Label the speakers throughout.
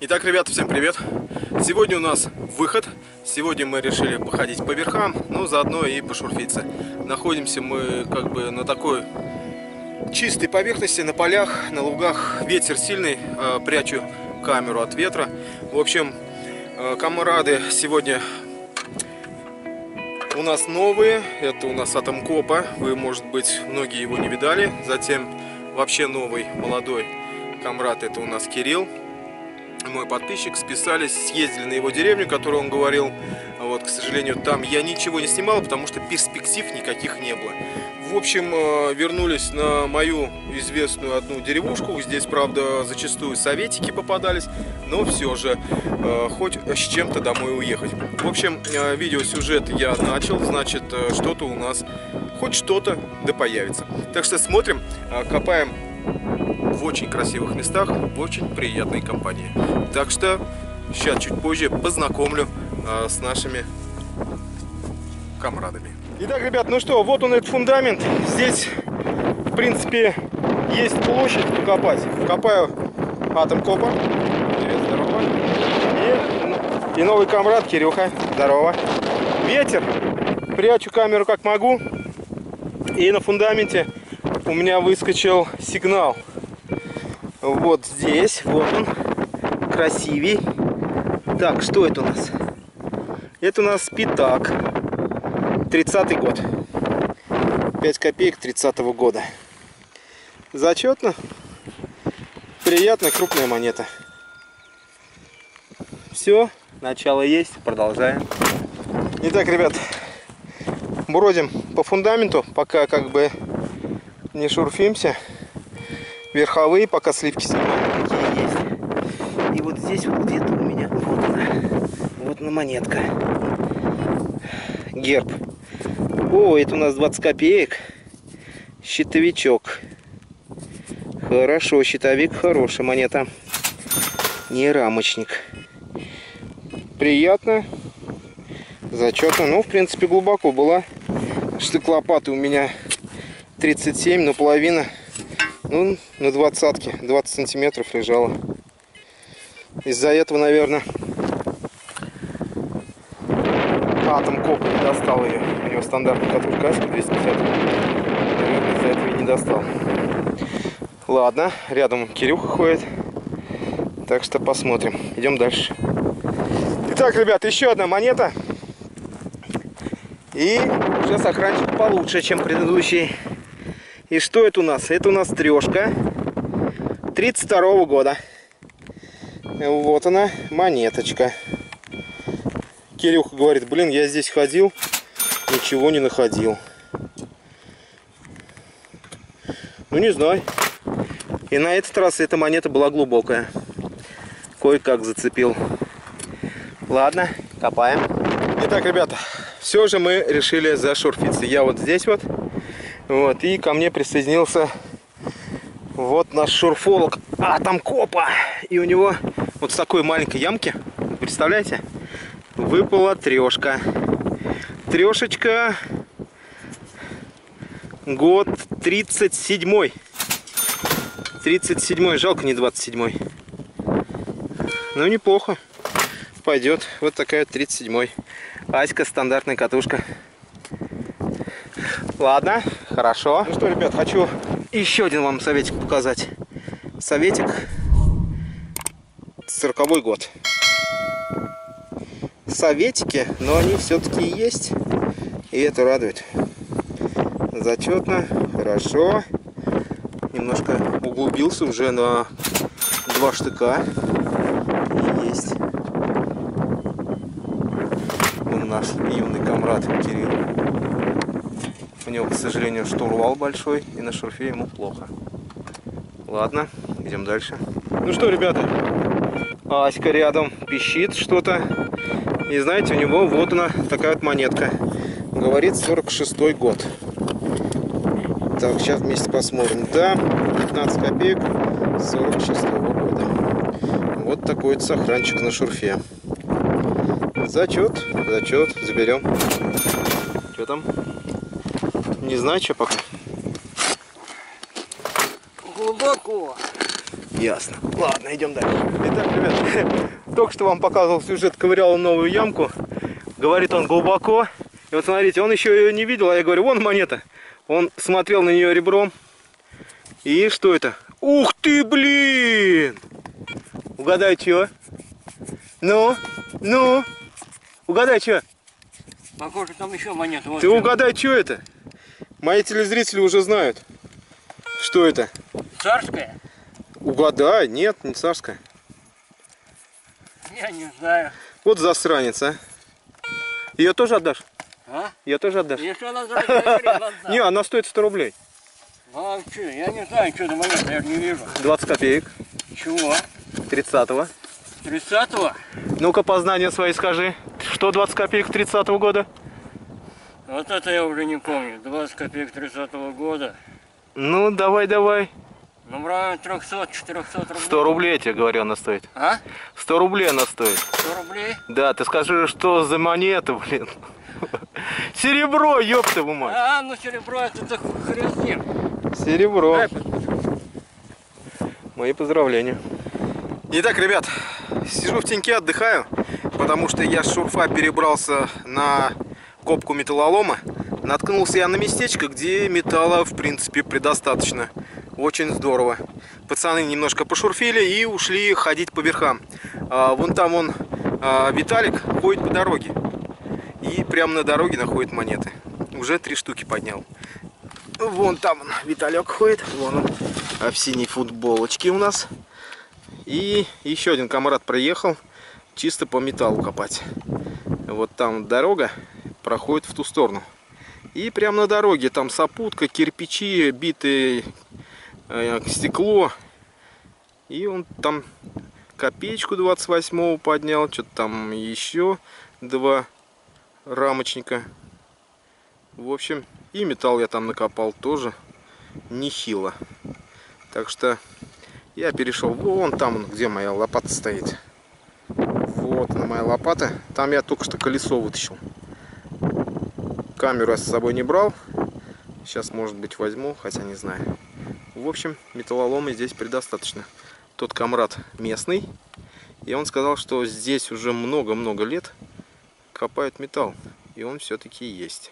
Speaker 1: Итак, ребята, всем привет! Сегодня у нас выход. Сегодня мы решили походить по верхам, но заодно и пошурфиться. Находимся мы как бы на такой чистой поверхности, на полях, на лугах. Ветер сильный, прячу камеру от ветра. В общем, камрады сегодня у нас новые. Это у нас Atom Copa. Вы, может быть, многие его не видали. Затем вообще новый, молодой камрад. Это у нас Кирилл. Мой подписчик, списались, съездили на его деревню, которую он говорил. Вот, к сожалению, там я ничего не снимал, потому что перспектив никаких не было. В общем, вернулись на мою известную одну деревушку. Здесь, правда, зачастую советики попадались, но все же хоть с чем-то домой уехать. В общем, видеосюжет я начал, значит, что-то у нас, хоть что-то да появится. Так что смотрим, копаем в очень красивых местах, в очень приятной компании. Так что сейчас чуть позже познакомлю с нашими камрадами. Итак, ребят, ну что, вот он, этот фундамент. Здесь, в принципе, есть площадь покопать. Копаю Atom Copa. Привет, здорово. И новый камрад Кирюха. Здорово. Ветер. Прячу камеру как могу. И на фундаменте у меня выскочил сигнал. Вот здесь, вот он, красивей. Так, что это у нас? Это у нас Пятак, 30-й год. 5 копеек 30-го года. Зачетно. Приятная крупная монета. Все, начало есть, продолжаем. Итак, ребят, бродим по фундаменту, пока как бы не шурфимся. Верховые, пока сливки снимаем, какие есть. И вот здесь вот где-то у меня, вот она монетка. Герб. О, это у нас 20 копеек. Щитовичок. Хорошо, щитовик, хорошая монета. Не рамочник. Приятно. Зачетно. Ну, в принципе, глубоко была. Штык лопаты у меня 37, но половина. Ну, на 20-ке, 20 сантиметров лежала. Из-за этого, наверное, Atom Copa не достал ее. У него стандартная катушка Аська 250. Наверное, из-за этого и не достал. Ладно, рядом Кирюха ходит. Так что посмотрим. Идем дальше. Итак, ребят, еще одна монета. И уже сохранчик получше, чем предыдущий. И что это у нас? Это у нас трешка 32-го года. Вот она, монеточка. Кирюха говорит, блин, я здесь ходил, ничего не находил. Ну, не знаю. И на этот раз эта монета была глубокая. Кое-как зацепил. Ладно, копаем. Итак, ребята, все же мы решили зашурфиться. Я вот здесь вот. Вот, и ко мне присоединился вот наш шурфолог Atom Copa. И у него вот с такой маленькой ямки, представляете, выпала трешка. Трешечка, год 37-й. 37-й, жалко не 27-й. Ну, неплохо. Пойдет. Вот такая 37-й. Аська, стандартная катушка. Ладно, хорошо. Ну что, ребят, хочу еще один вам советик показать. Советик 40-й год. Советики, но они все-таки есть. И это радует. Зачетно, хорошо. Немножко углубился уже на 2 штыка. И есть. Он наш юный камрад Кирилл. У него, к сожалению, штурвал большой, и на шурфе ему плохо. Ладно, идем дальше. Ну что, ребята, Аська рядом пищит что-то. И знаете, у него вот она, такая вот монетка. Говорит, 46-й год. Так, сейчас вместе посмотрим. Да, 15 копеек 46-го года. Вот такой вот сохранчик на шурфе. Зачет, зачет, заберем. Что там? Не знаю, что пока.
Speaker 2: Глубоко.
Speaker 1: Ясно. Ладно, идем дальше. Итак, ребят, только что вам показывал сюжет, ковырял новую ямку. Говорит, он глубоко. И вот смотрите, он еще ее не видел, а я говорю, вон монета. Он смотрел на нее ребром. И что это? Ух ты, блин! Угадай, что? Ну? Угадай, что?
Speaker 2: Похоже, там еще монета. Вот
Speaker 1: Ты угадай, что это? Мои телезрители уже знают. Что это?
Speaker 2: Царская?
Speaker 1: Угадай, нет, не царская.
Speaker 2: Я не знаю.
Speaker 1: Вот засранец, а. Ее тоже отдашь?
Speaker 2: А?
Speaker 1: Ее тоже отдашь?
Speaker 2: Если она за
Speaker 1: Не, она стоит 100 рублей.
Speaker 2: А что? Я не знаю, что за монета, я же не вижу.
Speaker 1: 20 копеек.
Speaker 2: Чего?
Speaker 1: 30-го.
Speaker 2: 30-го?
Speaker 1: Ну-ка, познания свои скажи. Что 20 копеек 30-го года?
Speaker 2: Вот это я уже не помню. 20 копеек 30-го года.
Speaker 1: Ну, давай.
Speaker 2: Ну, в районе 300-400 рублей.
Speaker 1: 100 рублей, я тебе говорю, она стоит.
Speaker 2: А?
Speaker 1: 100 рублей она стоит.
Speaker 2: 100 рублей?
Speaker 1: Да, ты скажи, что за монета, блин. Серебро, ёпта его мать.
Speaker 2: А, ну серебро это хрен с ним.
Speaker 1: Серебро.
Speaker 2: Дай посмотрю.
Speaker 1: Мои поздравления. Итак, ребят, сижу в теньке, отдыхаю, потому что я с шурфа перебрался на копку металлолома. Наткнулся я на местечко, где металла, в принципе, предостаточно. Очень здорово. Пацаны немножко пошурфили и ушли ходить по верхам. Вон там Виталик ходит по дороге. И прямо на дороге находит монеты. Уже 3 штуки поднял. Вон там Виталек ходит. Вон он в синей футболочке у нас. И еще один комрад проехал чисто по металлу копать. Вот там дорога проходит в ту сторону. И прямо на дороге там сопутка, кирпичи, битые стекло. И он там копеечку 28-го поднял. Что-то там еще 2 рамочника. В общем, и металл я там накопал тоже нехило. Так что я перешел вон там, где моя лопата стоит. Вот она, моя лопата. Там я только что колесо вытащил. Камеру я с собой не брал. Сейчас, может быть, возьму, хотя не знаю. В общем, металлолома здесь предостаточно. Тот комрад местный. И он сказал, что здесь уже много-много лет копают металл. И он все-таки есть.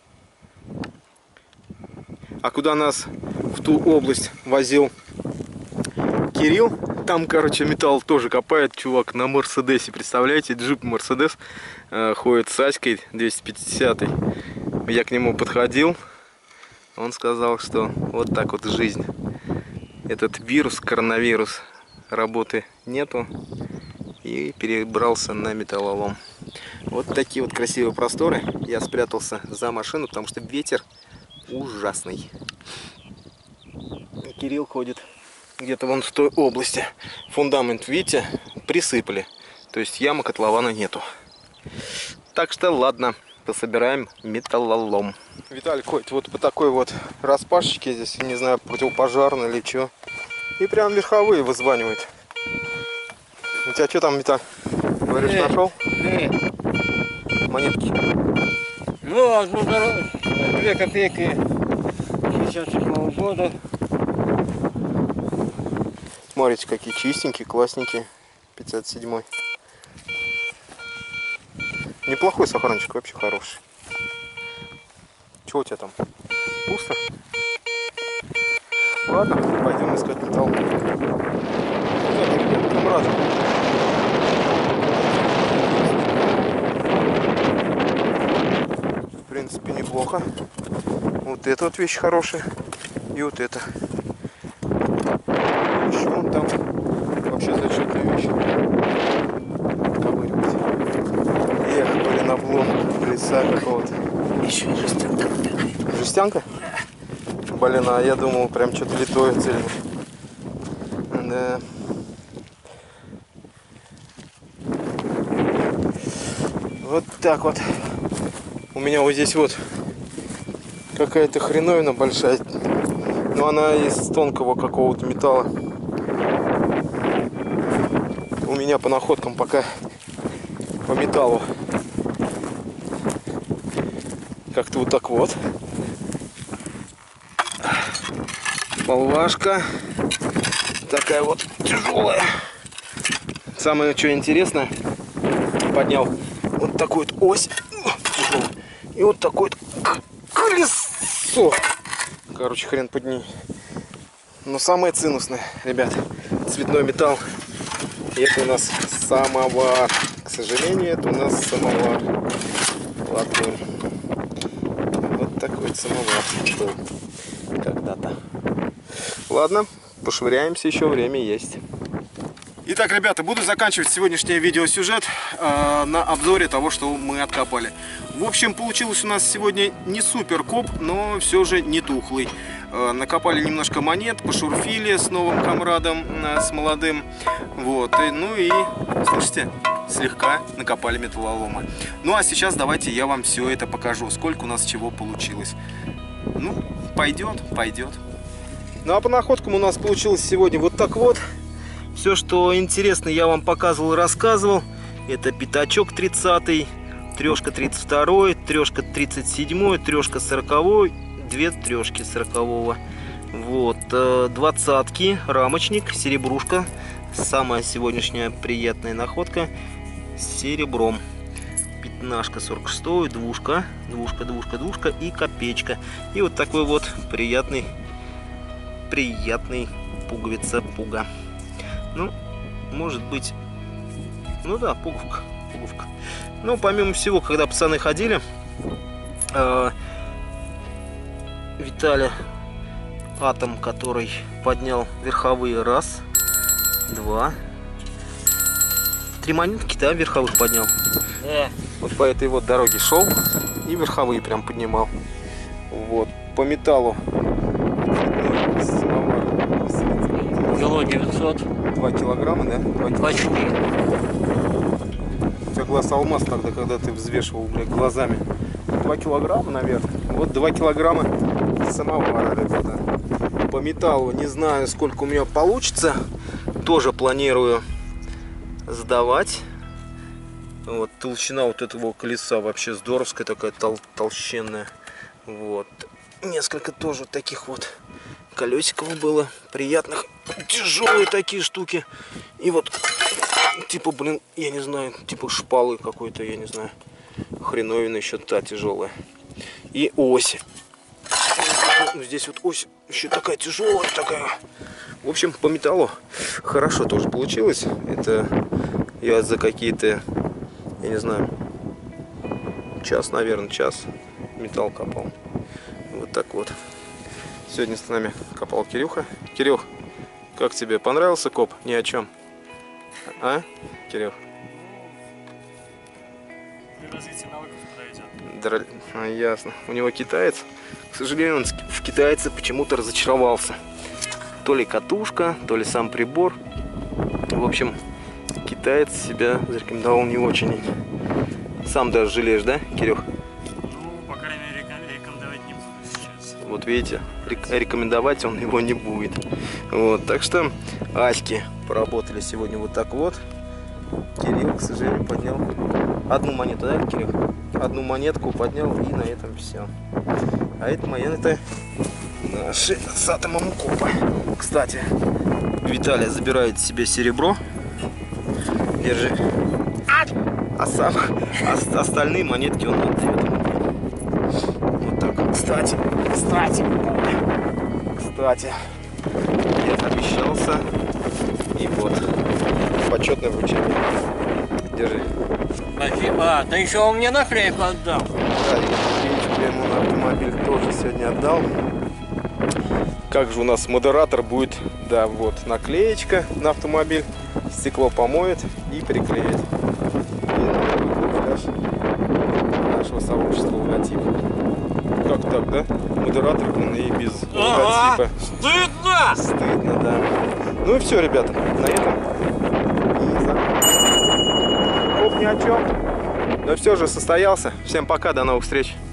Speaker 1: А куда нас в ту область возил Кирилл, там, короче, металл тоже копает чувак на Мерседесе. Представляете, джип Мерседес ходит с Аськой 250-й. Я к нему подходил. Он сказал, что вот так вот жизнь. Этот вирус, коронавирус, работы нету. И перебрался на металлолом. Вот такие вот красивые просторы. Я спрятался за машину, потому что ветер ужасный. Кирилл ходит где-то вон в той области. Фундамент, видите, присыпали. То есть ямы, котлована нету. Так что ладно, пособираем металлолом. Виталий ходит вот по такой вот распашечке здесь, не знаю, противопожарной или что. И прям верховые вызванивает. У тебя что там, Виталь? Говоришь, нашел? Монетки.
Speaker 2: Ну, одну 2 копейки 67-го года.
Speaker 1: Смотрите, какие чистенькие, классненькие. 57-й. Неплохой сохранчик, вообще хороший. Что у тебя там? Пусто? Ладно, пойдем искать металл. Камрад. В принципе, неплохо. Вот эта вот вещь хорошая. И вот это. Еще вон там вообще зачетная вещь. Ковыривать. Эх, блин, облом лица какого-то.
Speaker 2: Еще и жестянка.
Speaker 1: Жестянка? Блин, а я думал, прям что-то литое цельное. Да. Вот так вот. У меня вот здесь вот какая-то хреновина большая. Но она из тонкого какого-то металла. У меня по находкам пока по металлу. Как-то вот так вот. Полвашка. такая вот тяжелая. Самое что интересное, поднял вот такую вот ось и вот такое вот колесо. Короче, хрен подни. Но самое ценностное, ребят, цветной металл. И это у нас самовар. К сожалению, это у нас самовар. Латунь. Вот такой вот самовар был когда-то. Ладно, пошвыряемся, еще время есть. Итак, ребята, буду заканчивать сегодняшний видеосюжет на обзоре того, что мы откопали. В общем, получилось у нас сегодня не супер коп, но все же не тухлый. Накопали немножко монет, пошурфили с новым комрадом, с молодым. Вот, ну и, слышите, слегка накопали металлолома. Ну а сейчас давайте я вам все это покажу, сколько у нас чего получилось. Ну, пойдет, пойдет. Ну а по находкам у нас получилось сегодня вот так вот. Все, что интересно, я вам показывал и рассказывал. Это пятачок 30-й, трешка 32-й, трешка 37-й, трешка 40-й, две трешки 40-го. Вот, 20-ки, рамочник, серебрушка. Самая сегодняшняя приятная находка с серебром. Пятнашка 46-й, двушка и копеечка. И вот такой вот приятный пуговица пуга. Ну, может быть, ну да, пуговка. Ну, помимо всего, когда пацаны ходили, Виталя Атом, который поднял верховые, раз, два, 3 монетки, да, верховых поднял. Вот по этой вот дороге шел и верховые прям поднимал. Вот, по металлу.
Speaker 2: Кило 900.
Speaker 1: 2 килограмма, да? 2
Speaker 2: Почти.
Speaker 1: У тебя глаз алмаз тогда, когда ты взвешивал, блядь, глазами. 2 килограмма, наверное. Вот 2 килограмма самовара, ребята. По металлу не знаю, сколько у меня получится. Тоже планирую сдавать. Вот толщина вот этого колеса вообще здоровская, такая толщенная. Вот. Несколько тоже таких вот колесиков было приятных, тяжелые такие штуки. И вот типа, блин, я не знаю, типа шпалы какой-то, я не знаю, хреновина еще та тяжелая. И ось. Здесь вот ось еще такая тяжелая, такая. В общем, по металлу хорошо тоже получилось. Это я за какие-то, я не знаю, час, наверное, час металл копал. Вот так вот. Сегодня с нами копал Кирюха. Кирюх, как тебе? Понравился коп? Ни о чем. А, Кирюх?
Speaker 2: Для развития навыков подойдет.
Speaker 1: Ясно. У него китаец. К сожалению, он в китайце почему-то разочаровался. То ли катушка, то ли сам прибор. В общем, китаец себя зарекомендовал не очень. Сам даже жалеешь, да, Кирюх?
Speaker 2: Ну, по крайней мере, рекомендовать не буду сейчас.
Speaker 1: Вот видите, рекомендовать он его не будет. Вот, так что аськи поработали сегодня вот так вот. Кирилл, к сожалению, поднял одну монету, да, Кирилл? Одну монетку поднял, и на этом все. А это монеты наши с атомом копа. Кстати, Виталий забирает себе серебро. Держи. А сам остальные монетки он отдает. Вот так. Кстати, я обещался. И вот почетное вручение. Держи.
Speaker 2: Спасибо. Ты еще мне наклейку отдал.
Speaker 1: Да, наклеечку я ему на автомобиль тоже сегодня отдал. Как же у нас модератор будет? Да, вот наклеечка на автомобиль. Стекло помоет и приклеит. И нашего сообщества логотип. Как так, да? Модератор, он и без логотипа.
Speaker 2: Стыдно!
Speaker 1: Стыдно, да. Ну и все, ребята. На этом. Коп ни о чем. Но все же состоялся. Всем пока, до новых встреч.